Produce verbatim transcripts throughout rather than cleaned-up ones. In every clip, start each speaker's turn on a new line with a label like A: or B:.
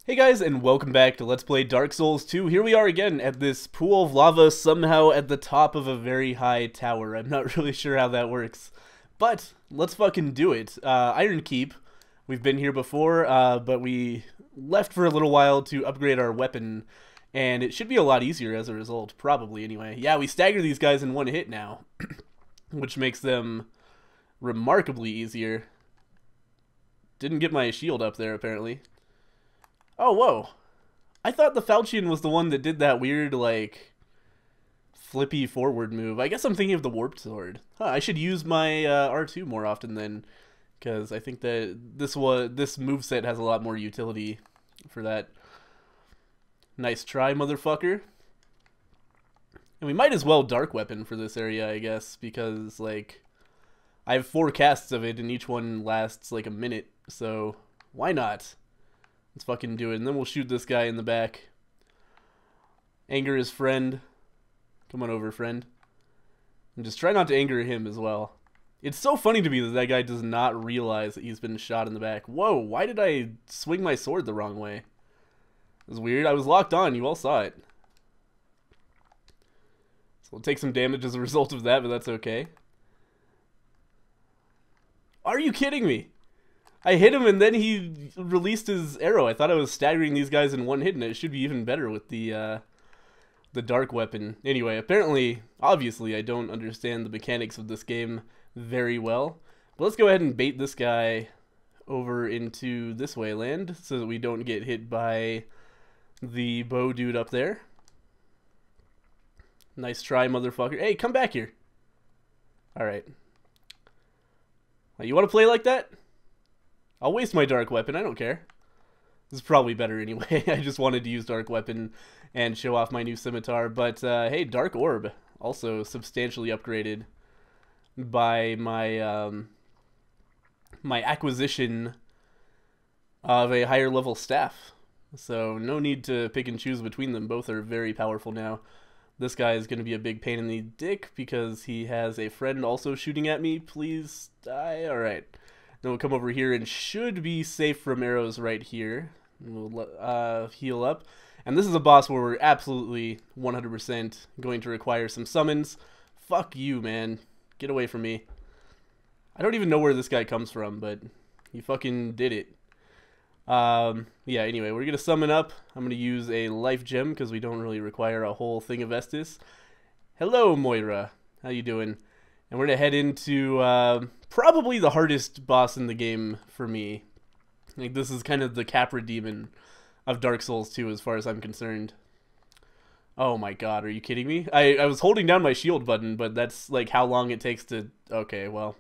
A: Hey guys, and welcome back to Let's Play Dark Souls two. Here we are again at this pool of lava somehow at the top of a very high tower. I'm not really sure how that works, but let's fucking do it. Uh, Iron Keep. We've been here before, uh, but we left for a little while to upgrade our weapon, and it should be a lot easier as a result, probably anyway. Yeah, we stagger these guys in one hit now, which makes them remarkably easier. Didn't get my shield up there, apparently. Oh, whoa. I thought the Falchion was the one that did that weird, like, flippy forward move. I guess I'm thinking of the Warped Sword. Huh, I should use my uh, R two more often then, because I think that this was, this moveset has a lot more utility for that. Nice try, motherfucker. And we might as well Dark Weapon for this area, I guess, because, like, I have four casts of it, and each one lasts, like, a minute, so why not? Let's fucking do it, and then we'll shoot this guy in the back. Anger his friend. Come on over, friend. And just try not to anger him as well. It's so funny to me that that guy does not realize that he's been shot in the back. Whoa, why did I swing my sword the wrong way? It was weird. I was locked on. You all saw it. So we'll take some damage as a result of that, but that's okay. Are you kidding me? I hit him and then he released his arrow. I thought I was staggering these guys in one hit, and it should be even better with the uh, the dark weapon. Anyway, apparently, obviously, I don't understand the mechanics of this game very well. But let's go ahead and bait this guy over into this way land so that we don't get hit by the bow dude up there. Nice try, motherfucker. Hey, come back here. Alright. You want to play like that? I'll waste my dark weapon, I don't care. This is probably better anyway. I just wanted to use dark weapon and show off my new scimitar. But uh, hey, dark orb, also substantially upgraded by my um, my acquisition of a higher level staff. So no need to pick and choose between them. Both are very powerful now. This guy is going to be a big pain in the dick because he has a friend also shooting at me. Please die. Alright. Then we'll come over here and should be safe from arrows right here. We'll uh, heal up. And this is a boss where we're absolutely one hundred percent going to require some summons. Fuck you, man. Get away from me. I don't even know where this guy comes from, but he fucking did it. Um, yeah, anyway, we're going to summon up. I'm going to use a life gem because we don't really require a whole thing of Estus. Hello, Moira. How you doing? And we're going to head into uh, probably the hardest boss in the game for me. Like, this is kind of the Capra demon of Dark Souls two as far as I'm concerned. Oh my god, are you kidding me? I, I was holding down my shield button, but that's like how long it takes to... Okay, well...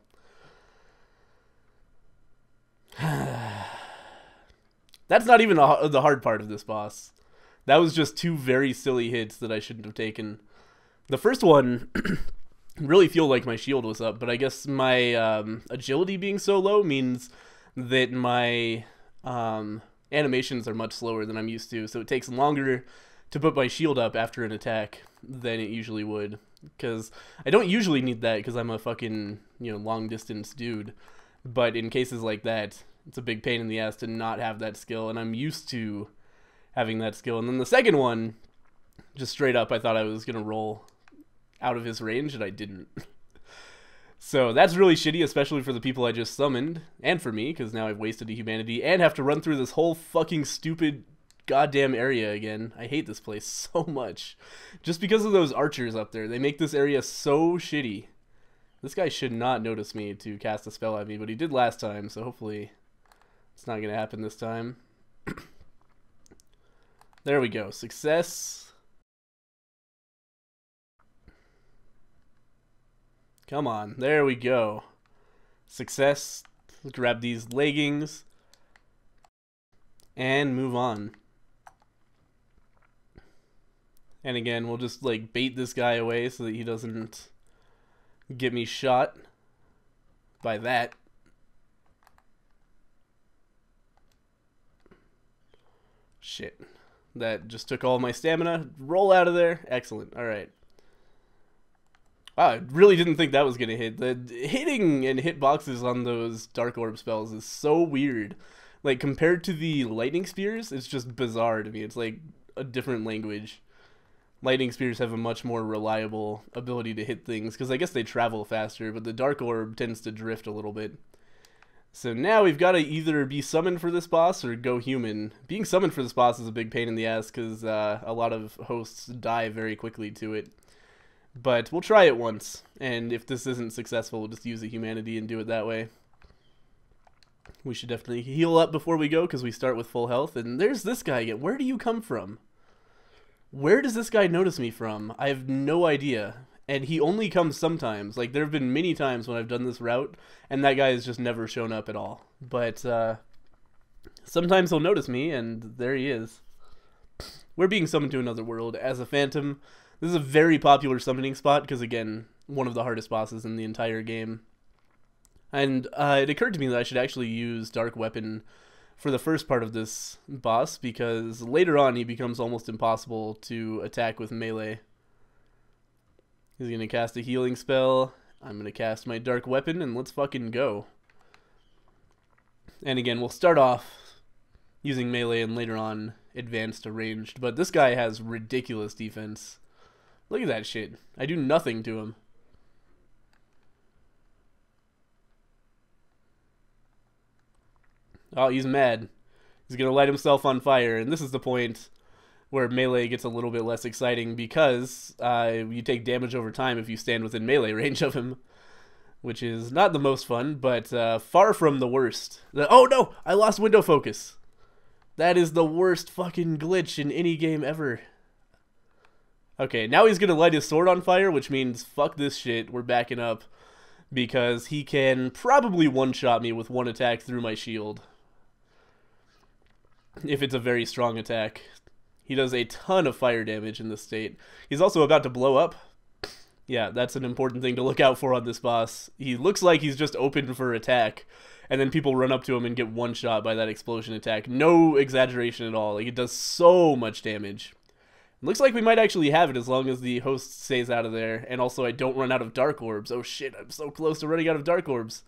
A: That's not even a, the hard part of this boss. That was just two very silly hits that I shouldn't have taken. The first one... really feel like my shield was up, but I guess my um, agility being so low means that my um, animations are much slower than I'm used to, so it takes longer to put my shield up after an attack than it usually would, because I don't usually need that because I'm a fucking, you know, long distance dude, but in cases like that, it's a big pain in the ass to not have that skill, and I'm used to having that skill. And then the second one, just straight up, I thought I was gonna roll out of his range, and I didn't. So that's really shitty, especially for the people I just summoned, and for me, because now I've wasted a humanity, and have to run through this whole fucking stupid goddamn area again. I hate this place so much. Just because of those archers up there. They make this area so shitty. This guy should not notice me to cast a spell at me, but he did last time, so hopefully it's not going to happen this time. There we go. Success. Come on, there we go. Success. Let's grab these leggings and move on. And again, we'll just like bait this guy away so that he doesn't get me shot by that. Shit. That just took all my stamina. Roll out of there. Excellent. Alright. Wow, I really didn't think that was going to hit. The hitting and hitboxes on those Dark Orb spells is so weird. Like, compared to the lightning spears, it's just bizarre to me. It's like a different language. Lightning spears have a much more reliable ability to hit things, because I guess they travel faster, but the dark orb tends to drift a little bit. So now we've got to either be summoned for this boss or go human. Being summoned for this boss is a big pain in the ass, because uh, a lot of hosts die very quickly to it. But we'll try it once, and if this isn't successful, we'll just use the humanity and do it that way. We should definitely heal up before we go, because we start with full health. And there's this guy again. Where do you come from? Where does this guy notice me from? I have no idea. And he only comes sometimes. Like, there have been many times when I've done this route, and that guy has just never shown up at all. But, uh, sometimes he'll notice me, and there he is. We're being summoned to another world as a phantom. This is a very popular summoning spot, because, again, one of the hardest bosses in the entire game. And uh, it occurred to me that I should actually use Dark Weapon for the first part of this boss, because later on he becomes almost impossible to attack with melee. He's going to cast a healing spell. I'm going to cast my Dark Weapon, and let's fucking go. And again, we'll start off using melee and later on advance to ranged. But this guy has ridiculous defense. Look at that shit. I do nothing to him. Oh, he's mad. He's going to light himself on fire, and this is the point where melee gets a little bit less exciting, because uh, you take damage over time if you stand within melee range of him, which is not the most fun, but uh, far from the worst. The, oh no! I lost window focus! That is the worst fucking glitch in any game ever. Okay, now he's going to light his sword on fire, which means fuck this shit, we're backing up, because he can probably one-shot me with one attack through my shield. If it's a very strong attack. He does a ton of fire damage in this state. He's also about to blow up. Yeah, that's an important thing to look out for on this boss. He looks like he's just open for attack, and then people run up to him and get one shot by that explosion attack. No exaggeration at all. Like, it does so much damage. It looks like we might actually have it as long as the host stays out of there, and also I don't run out of dark orbs. Oh shit, I'm so close to running out of dark orbs.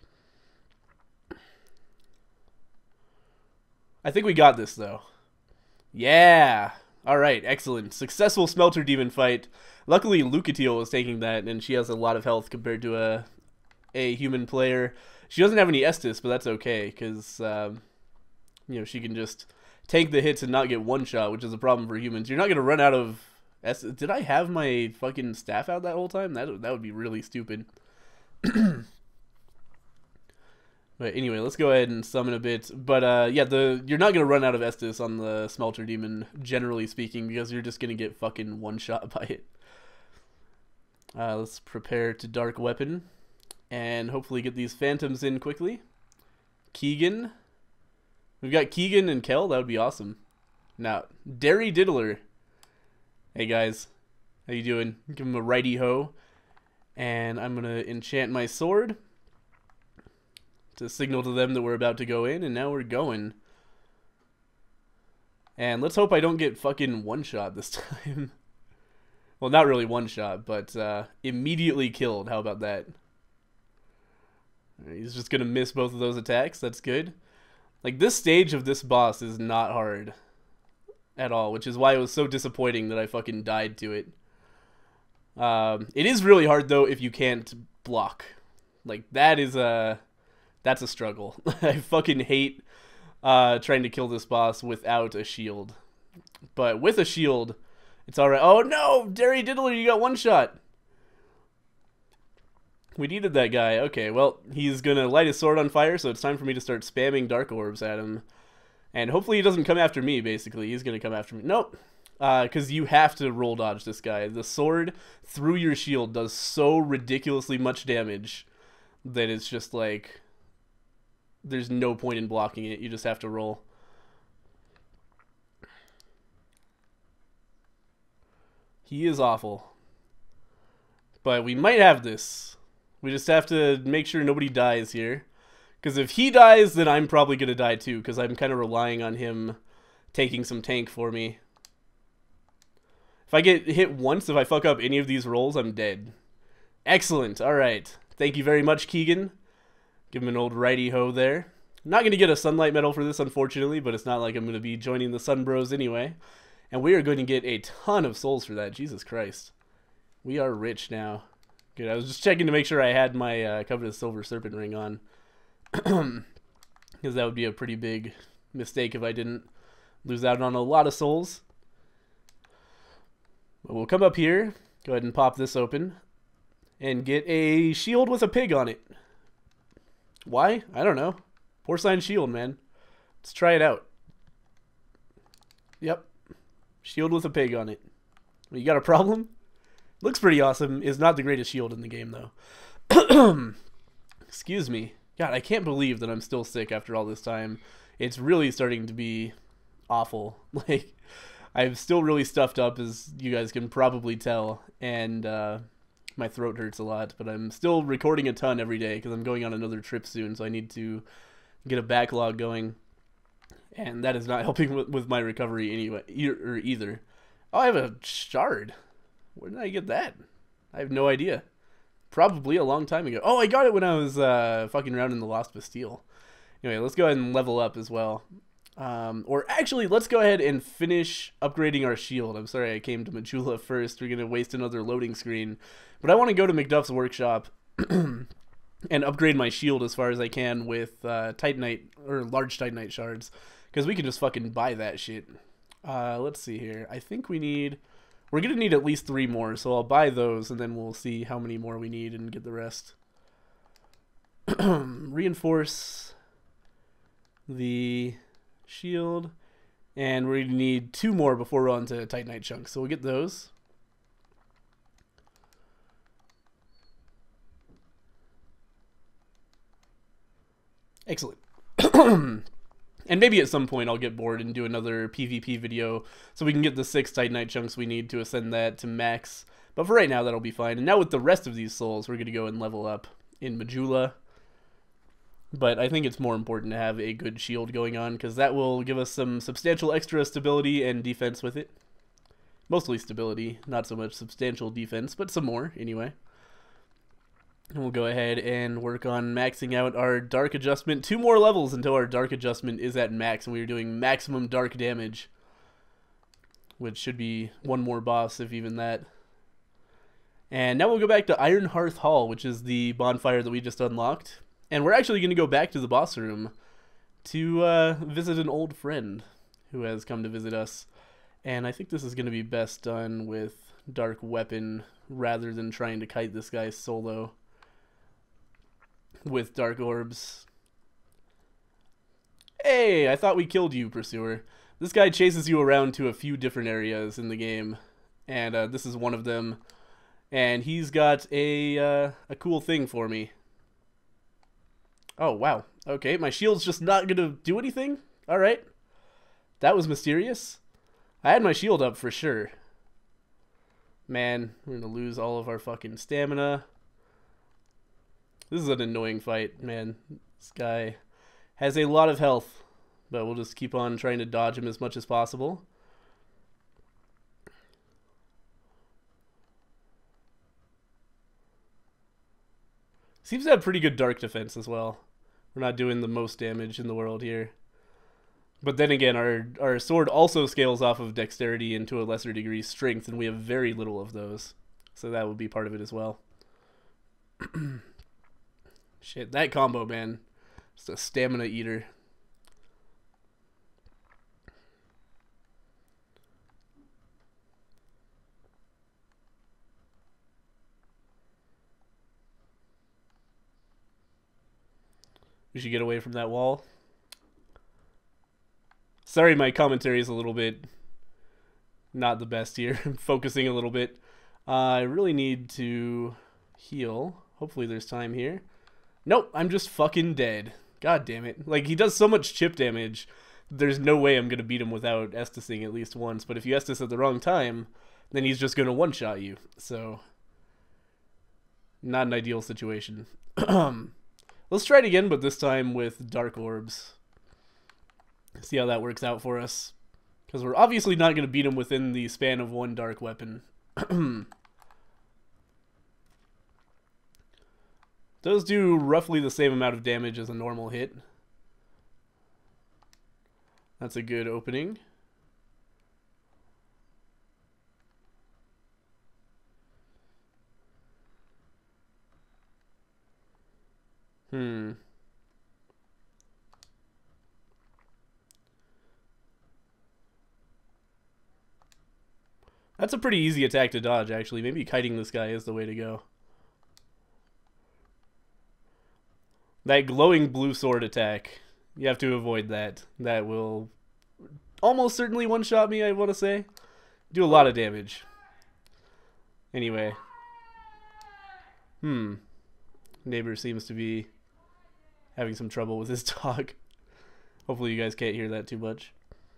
A: I think we got this, though. Yeah! Alright, excellent. Successful Smelter Demon fight. Luckily, Lucatiel was taking that, and she has a lot of health compared to a, a human player. She doesn't have any Estus, but that's okay, because, um, you know, she can just tank the hits and not get one-shot, which is a problem for humans. You're not going to run out of Estus. Did I have my fucking staff out that whole time? That, that would be really stupid. But anyway, let's go ahead and summon a bit. But uh, yeah, the you're not going to run out of Estus on the Smelter Demon, generally speaking, because you're just going to get fucking one-shot by it. Uh, let's prepare to Dark Weapon, and hopefully get these Phantoms in quickly. Keegan. We've got Keegan and Kel, that would be awesome. Now, Derry Diddler. Hey guys, how you doing? Give him a righty-ho. And I'm going to enchant my sword to signal to them that we're about to go in, and now we're going. And let's hope I don't get fucking one-shot this time. Well, not really one-shot, but uh, immediately killed. How about that? He's just gonna miss both of those attacks. That's good. Like, this stage of this boss is not hard at all, which is why it was so disappointing that I fucking died to it. Um, it is really hard, though, if you can't block. Like, that is a... That's a struggle. I fucking hate uh, trying to kill this boss without a shield. But with a shield, it's alright. Oh no! Derry Diddler, you got one shot! We needed that guy. Okay, well, he's gonna light his sword on fire, so it's time for me to start spamming dark orbs at him. And hopefully he doesn't come after me, basically. He's gonna come after me. Nope. Because uh, you have to roll dodge this guy. The sword through your shield does so ridiculously much damage that it's just like... There's no point in blocking it. You just have to roll. He is awful. But we might have this. We just have to make sure nobody dies here. Because if he dies, then I'm probably going to die too. Because I'm kind of relying on him taking some tank for me. If I get hit once, if I fuck up any of these rolls, I'm dead. Excellent. Alright. Thank you very much, Keegan. Give him an old righty-ho there. not going to get a sunlight medal for this, unfortunately, but it's not like I'm going to be joining the Sun Bros anyway. And we are going to get a ton of souls for that. Jesus Christ. We are rich now. Good, I was just checking to make sure I had my uh, Covetous Silver Serpent Ring on. Because that would be a pretty big mistake if I didn't lose out on a lot of souls. But we'll come up here, go ahead and pop this open, and get a shield with a pig on it. Why? I don't know. Porcine shield, man. Let's try it out. Yep. Shield with a pig on it. You got a problem? Looks pretty awesome. Is not the greatest shield in the game, though. Excuse me. God, I can't believe that I'm still sick after all this time. It's really starting to be awful. Like, I'm still really stuffed up, as you guys can probably tell, and uh, my throat hurts a lot, but I'm still recording a ton every day because I'm going on another trip soon, so I need to get a backlog going, and that is not helping with, with my recovery anyway, or either. Oh, I have a shard. Where did I get that? I have no idea. Probably a long time ago. Oh, I got it when I was uh, fucking around in the Lost Bastille. Anyway, let's go ahead and level up as well. Um, or actually, let's go ahead and finish upgrading our shield. I'm sorry I came to Majula first. We're going to waste another loading screen. But I want to go to McDuff's workshop and upgrade my shield as far as I can with uh, Titanite, or large Titanite shards. Because we can just fucking buy that shit. Uh, let's see here. I think we need... We're going to need at least three more, so I'll buy those, and then we'll see how many more we need and get the rest. Reinforce the shield, and we're going to need two more before we're on to Titanite chunks, so we'll get those. Excellent. And maybe at some point I'll get bored and do another PvP video so we can get the six Titanite chunks we need to ascend that to max. But for right now, that'll be fine. And now with the rest of these souls, we're going to go and level up in Majula. But I think it's more important to have a good shield going on, because that will give us some substantial extra stability and defense with it. Mostly stability, not so much substantial defense, but some more anyway. And we'll go ahead and work on maxing out our dark adjustment. Two more levels until our dark adjustment is at max, and we're doing maximum dark damage. Which should be one more boss, if even that. And now we'll go back to Iron Hearth Hall, which is the bonfire that we just unlocked. And we're actually going to go back to the boss room to uh, visit an old friend who has come to visit us. And I think this is going to be best done with Dark Weapon rather than trying to kite this guy solo with Dark Orbs. Hey, I thought we killed you, Pursuer. This guy chases you around to a few different areas in the game, and uh, this is one of them. And he's got a, uh, a cool thing for me. Oh, wow. Okay, my shield's just not going to do anything? Alright. That was mysterious. I had my shield up for sure. Man, we're going to lose all of our fucking stamina. This is an annoying fight, man. This guy has a lot of health, but we'll just keep on trying to dodge him as much as possible. Seems to have pretty good dark defense as well. We're not doing the most damage in the world here. But then again, our, our sword also scales off of dexterity and to a lesser degree strength, and we have very little of those. So that would be part of it as well. Shit, that combo, man. Just a stamina eater. We should get away from that wall. Sorry, my commentary is a little bit not the best here. I'm focusing a little bit. Uh, I really need to heal. Hopefully there's time here. Nope, I'm just fucking dead. God damn it. Like, he does so much chip damage, there's no way I'm going to beat him without Estusing at least once. But if you Estus at the wrong time, then he's just going to one-shot you. So, not an ideal situation. Let's try it again, but this time with Dark Orbs. See how that works out for us. Because we're obviously not going to beat him within the span of one Dark Weapon. Those do roughly the same amount of damage as a normal hit. That's a good opening. Hmm. That's a pretty easy attack to dodge, actually. Maybe kiting this guy is the way to go. That glowing blue sword attack. You have to avoid that. That will almost certainly one-shot me, I want to say. Do a lot of damage. Anyway. Hmm. Neighbor seems to be having some trouble with his dog. Hopefully you guys can't hear that too much.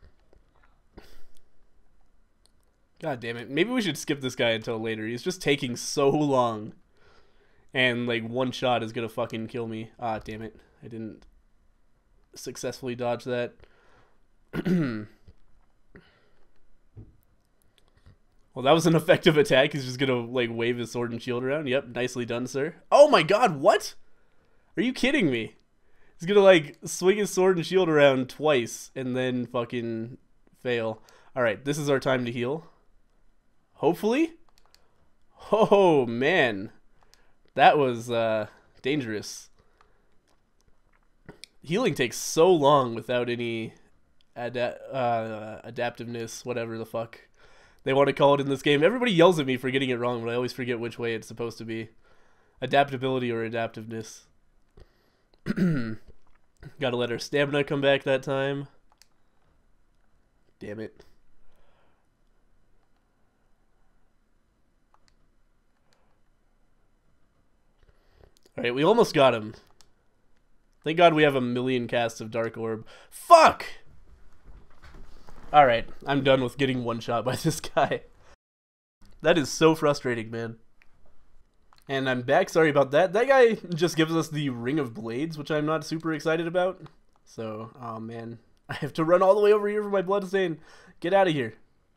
A: God damn it. Maybe we should skip this guy until later. He's just taking so long. And, like, one shot is gonna fucking kill me. Ah, damn it. I didn't successfully dodge that. Well, that was an effective attack. He's just gonna, like, wave his sword and shield around. Yep, nicely done, sir. Oh my god, what? Are you kidding me? He's gonna, like, swing his sword and shield around twice and then fucking fail. Alright, this is our time to heal. Hopefully? Oh, man. That was uh, dangerous. Healing takes so long without any ada uh, adaptiveness, whatever the fuck they want to call it in this game. Everybody yells at me for getting it wrong, but I always forget which way it's supposed to be. Adaptability or adaptiveness. Gotta let our stamina come back that time. Damn it. Alright, we almost got him. Thank God we have a million casts of Dark Orb. Fuck! Alright, I'm done with getting one shot by this guy. That is so frustrating, man. And I'm back, sorry about that. That guy just gives us the Ring of Blades, which I'm not super excited about. So, oh man. I have to run all the way over here for my bloodstain. Get out of here.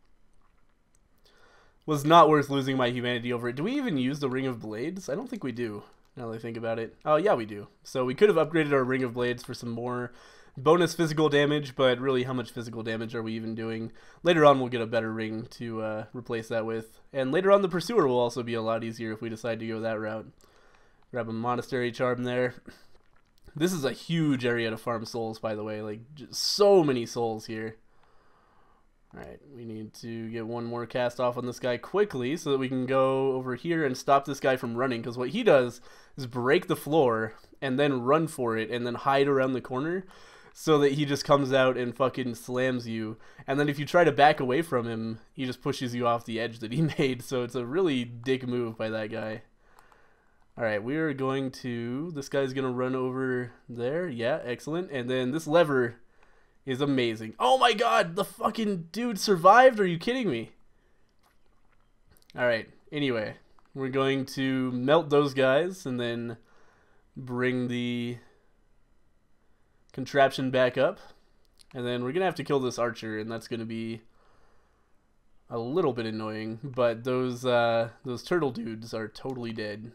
A: Was not worth losing my humanity over it. Do we even use the Ring of Blades? I don't think we do. Now that I think about it. Oh, yeah, we do. So we could have upgraded our Ring of Blades for some more bonus physical damage, but really, how much physical damage are we even doing? Later on, we'll get a better ring to uh, replace that with. And later on, the Pursuer will also be a lot easier if we decide to go that route. Grab a Monastery Charm there. This is a huge area to farm souls, by the way. Like, just so many souls here. Alright, we need to get one more cast off on this guy quickly so that we can go over here and stop this guy from running. Because what he does is break the floor and then run for it and then hide around the corner so that he just comes out and fucking slams you. And then if you try to back away from him, he just pushes you off the edge that he made. So it's a really dick move by that guy. Alright, we are going to... This guy's going to run over there. Yeah, excellent. And then this lever is amazing. Oh my god, the fucking dude survived? Are you kidding me? Alright, anyway. We're going to melt those guys and then bring the contraption back up. And then we're going to have to kill this archer, and that's going to be a little bit annoying. But those, uh, those turtle dudes are totally dead.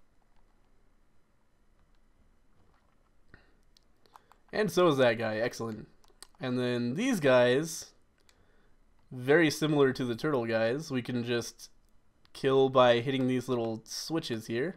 A: And so is that guy. Excellent. And then these guys, very similar to the turtle guys, we can just kill by hitting these little switches here.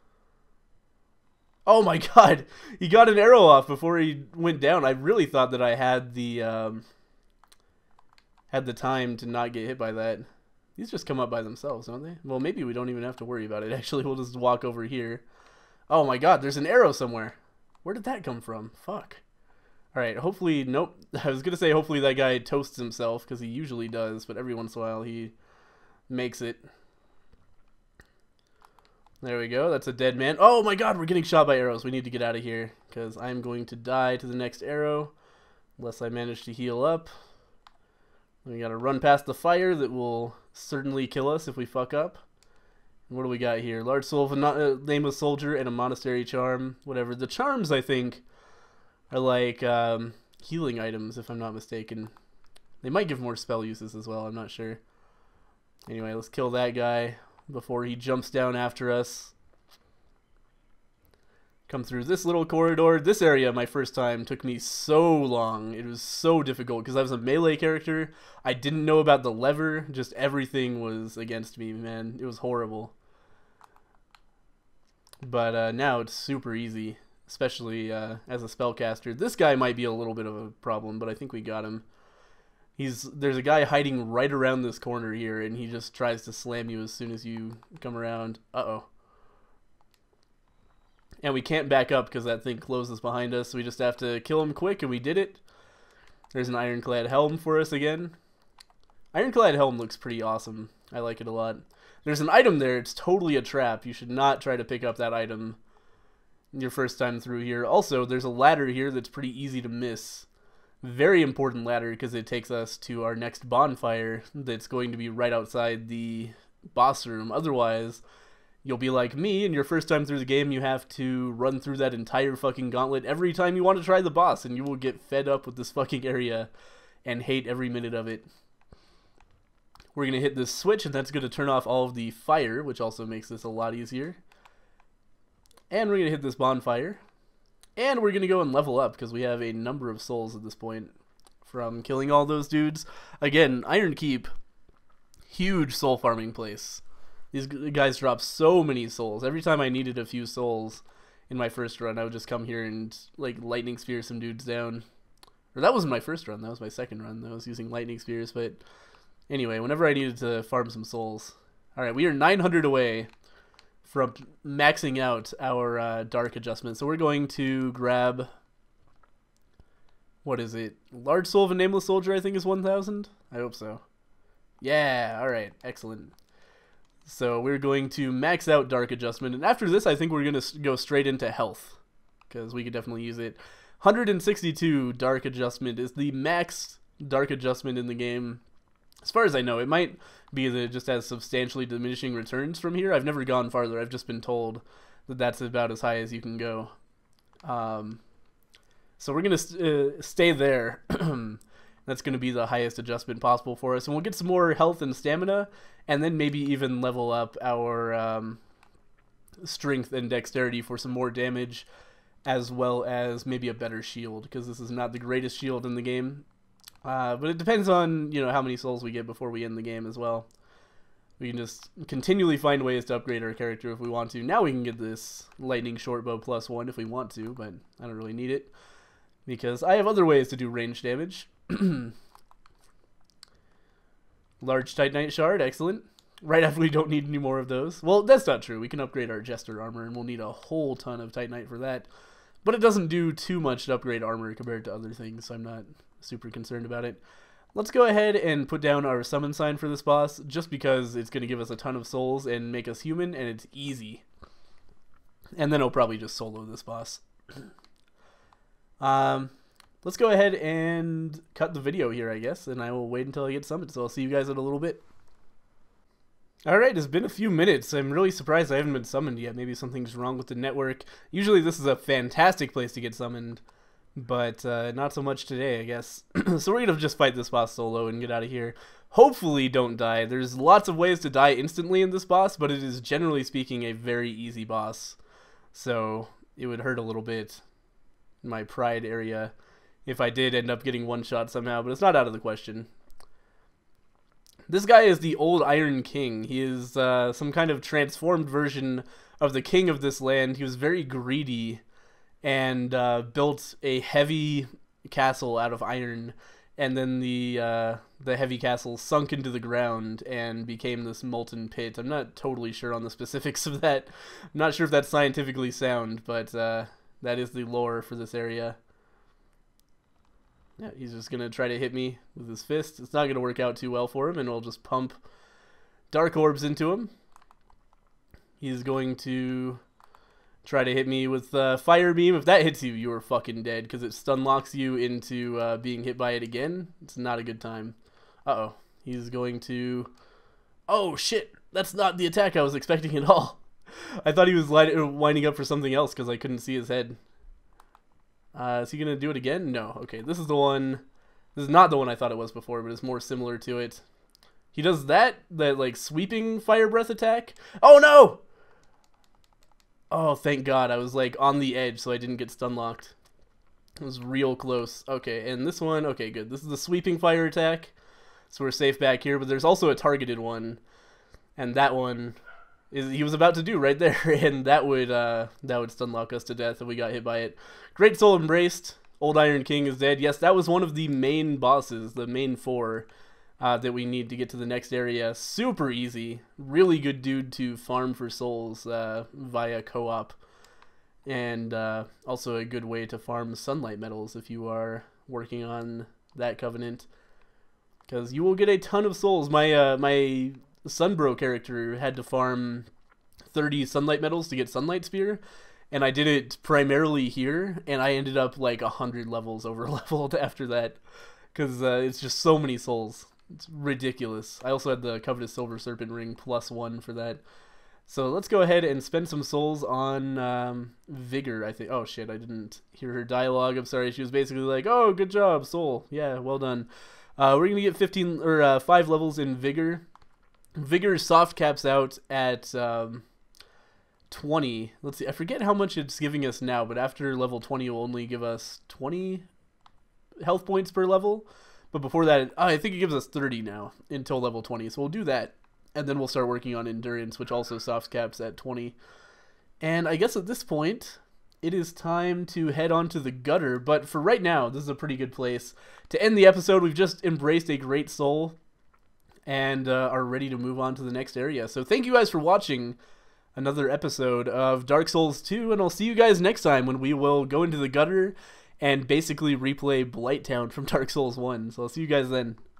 A: Oh my god! He got an arrow off before he went down. I really thought that I had the um, had the time to not get hit by that. These just come up by themselves, don't they? Well, maybe we don't even have to worry about it. Actually, we'll just walk over here. Oh my god, there's an arrow somewhere. Where did that come from? Fuck. Alright, hopefully, nope. I was going to say hopefully that guy toasts himself, because he usually does, but every once in a while he makes it. There we go, that's a dead man. Oh my god, we're getting shot by arrows. We need to get out of here, because I'm going to die to the next arrow, unless I manage to heal up. We gotta run past the fire that will certainly kill us if we fuck up. And what do we got here? Large soul of a uh, nameless soldier and a monastery charm, whatever. The charms, I think, are like um, healing items, if I'm not mistaken. They might give more spell uses as well, I'm not sure. Anyway, let's kill that guy before he jumps down after us. come through this little corridor. This area, my first time, took me so long. It was so difficult because I was a melee character. I didn't know about the lever. Just everything was against me, man. It was horrible. But uh, now it's super easy, especially uh, as a spellcaster. This guy might be a little bit of a problem, but I think we got him. He's There's a guy hiding right around this corner here, and he just tries to slam you as soon as you come around. Uh-oh. And we can't back up because that thing closes behind us, so we just have to kill him quick, and we did it. There's an ironclad helm for us again. Ironclad helm looks pretty awesome. I like it a lot. There's an item there. It's totally a trap. You should not try to pick up that item your first time through here. Also, there's a ladder here that's pretty easy to miss. Very important ladder because it takes us to our next bonfire that's going to be right outside the boss room. Otherwise, you'll be like me, and your first time through the game, you have to run through that entire fucking gauntlet every time you want to try the boss, and you will get fed up with this fucking area and hate every minute of it. We're going to hit this switch, and that's going to turn off all of the fire, which also makes this a lot easier. And we're going to hit this bonfire. And we're going to go and level up, because we have a number of souls at this point from killing all those dudes. Again, Iron Keep, huge soul farming place. These guys drop so many souls. Every time I needed a few souls in my first run, I would just come here and like lightning spear some dudes down. Or that wasn't my first run, that was my second run. I was using lightning spears, but anyway, whenever I needed to farm some souls. Alright, we are nine hundred away from maxing out our uh, dark adjustment. So we're going to grab, what is it? Large Soul of a Nameless Soldier, I think is one thousand? I hope so. Yeah, alright, excellent. So we're going to max out Dark Adjustment, and after this I think we're going to go straight into Health, because we could definitely use it. one hundred sixty-two Dark Adjustment is the max Dark Adjustment in the game. As far as I know, it might be that it just has substantially diminishing returns from here. I've never gone farther. I've just been told that that's about as high as you can go. Um, so we're going to uh, stay there. That's going to be the highest adjustment possible for us. And we'll get some more health and stamina, and then maybe even level up our um, strength and dexterity for some more damage, as well as maybe a better shield, because this is not the greatest shield in the game. Uh, but it depends on, you know, how many souls we get before we end the game as well. We can just continually find ways to upgrade our character if we want to. Now we can get this lightning short bow plus one if we want to, but I don't really need it, because I have other ways to do range damage. Large Titanite Shard, excellent. Right after we don't need any more of those. Well, that's not true. We can upgrade our Jester armor, and we'll need a whole ton of Titanite for that. But it doesn't do too much to upgrade armor compared to other things, so I'm not super concerned about it. Let's go ahead and put down our summon sign for this boss, just because it's going to give us a ton of souls and make us human, and it's easy. And then I'll probably just solo this boss. um... Let's go ahead and cut the video here, I guess, and I will wait until I get summoned, so I'll see you guys in a little bit. Alright, it's been a few minutes. I'm really surprised I haven't been summoned yet. Maybe something's wrong with the network. Usually this is a fantastic place to get summoned, but uh, not so much today, I guess. So we're going to just fight this boss solo and get out of here. Hopefully don't die. There's lots of ways to die instantly in this boss, but it is generally speaking a very easy boss. So it would hurt a little bit in my pride area if I did end up getting one shot somehow, but it's not out of the question. This guy is the old Iron King. He is uh, some kind of transformed version of the king of this land. He was very greedy and uh, built a heavy castle out of iron, and then the uh, the heavy castle sunk into the ground and became this molten pit. I'm not totally sure on the specifics of that. I'm not sure if that's scientifically sound, but uh, that is the lore for this area. Yeah, he's just going to try to hit me with his fist. It's not going to work out too well for him, and we'll just pump dark orbs into him. He's going to try to hit me with uh, Fire Beam. If that hits you, you are fucking dead, because it stun locks you into uh, being hit by it again. It's not a good time. Uh-oh. He's going to... Oh, shit! That's not the attack I was expecting at all. I thought he was lining up for something else, because I couldn't see his head. Uh, is he going to do it again? No. Okay, this is the one... This is not the one I thought it was before, but it's more similar to it. He does that, that, like, sweeping fire breath attack. Oh, no! Oh, thank God. I was like on the edge so I didn't get stun locked. It was real close. Okay, and this one, okay, good. This is the sweeping fire attack. So we're safe back here, but there's also a targeted one. And that one is he was about to do right there, and that would uh that would stun lock us to death if we got hit by it. Great Soul Embraced. Old Iron King is dead. Yes, that was one of the main bosses, the main four. Uh, that we need to get to the next area. Super easy. Really good dude to farm for souls uh, via co-op. And uh, also a good way to farm sunlight metals if you are working on that covenant. Because you will get a ton of souls. My, uh, my Sunbro character had to farm thirty sunlight metals to get Sunlight Spear. And I did it primarily here. And I ended up like one hundred levels over leveled after that. Because uh, it's just so many souls. It's ridiculous. I also had the Covetous Silver Serpent Ring plus one for that. So let's go ahead and spend some souls on um, Vigor, I think. Oh, shit, I didn't hear her dialogue. I'm sorry. She was basically like, oh, good job, soul. Yeah, well done. Uh, we're going to get fifteen or uh, five levels in Vigor. Vigor soft caps out at um, twenty. Let's see. I forget how much it's giving us now, but after level twenty, it will only give us twenty health points per level. But before that, oh, I think it gives us thirty now until level twenty. So we'll do that. And then we'll start working on Endurance, which also soft caps at twenty. And I guess at this point, it is time to head on to the gutter. But for right now, this is a pretty good place to end the episode. We've just embraced a great soul and uh, are ready to move on to the next area. So thank you guys for watching another episode of Dark Souls two. And I'll see you guys next time when we will go into the gutter and basically replay Blighttown from Dark Souls one. So I'll see you guys then.